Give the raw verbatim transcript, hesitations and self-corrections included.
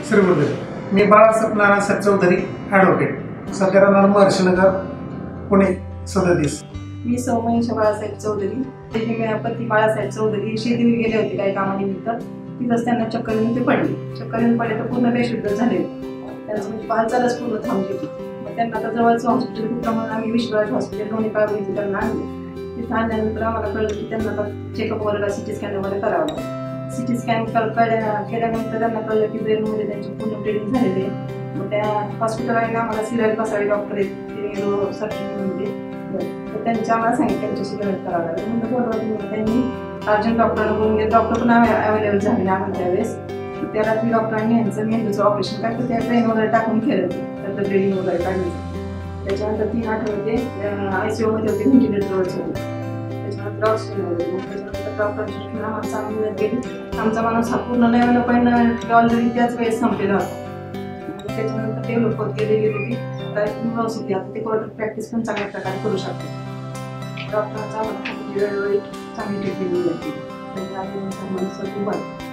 श्रीगुरुदेव. मी बाळासाहेब नानासाहेब चौधरी, ॲडव्होकेट, सध्या राहणार महर्षीनगर, पुणे सदतीस. मी सौ मनीषा बाळासाहेब चौधरी. ते पती बाळासाहेब चौधरी शेतीवर गेले होते काही कामानिमित्त. तिथंच त्यांना चक्कर येऊन ते पडले. चक्कर येऊन पडले तर पूर्ण बेशुद्ध झाले. त्यांचं म्हणजे हालचालच पूर्ण थांबली. मग त्यांना आता जवळचं हॉस्पिटल कुठलं म्हणून आम्ही विश्वराज हॉस्पिटल दोन्ही काळजी त्यांना आणले. तिथं आणल्यानंतर आम्हाला कळलं की त्यांना आता चेकअप वगैरे सिटी स्कॅन वगैरे करावं. सिटी स्कॅन केल्यानंतर त्यांना कळलं की ब्रेनमध्ये त्यांची पूर्ण ब्लिडिंग झालेली आहे. मग त्या हॉस्पिटलला आम्हाला सिरियल बसावे डॉक्टर आहेत, ते न्यूरो सर्जन म्हणजे, तर त्यांच्या आम्हाला सांगितलं त्यांच्याशी कनेक्ट करावं लागेल. म्हणून बोलवलं त्यांनी अर्जंट डॉक्टरला बोलून गेले. डॉक्टर पण अवेलेबल झाले नाही आम्हाला त्यावेळेस. त्या रात्री डॉक्टरांनी यांचं मेंदूचं ऑपरेशन काढलं. त्या ब्रेन वगैरे टाकून केलं, त्याचं ब्लिडिंग वगैरे काढलं. त्याच्यानंतर तीन आठवडे ते आयसीयूमध्ये होते, व्हेंटिलेटरवरच होते. त्याच्यानंतर ऑक्सिजन वगैरे मग त्याच्यानंतर डॉक्टरांची ट्रीटमेंट आम्हाला चांगली मिळत गेली. आमचा माणूस हा पूर्ण लेवल पण ऑलरेडी त्याच वेळेस संपलेला होता. त्याच्यानंतर डेव्हलप होत गेले गेले की व्यवस्थित आता ते कोर्ट प्रॅक्टिस पण चांगल्या प्रकारे करू शकते. डॉक्टरांचा आम्हाला वेळोवेळी चांगली ट्रीटमेंट मिळते. त्याच्या आधी माणूस खूप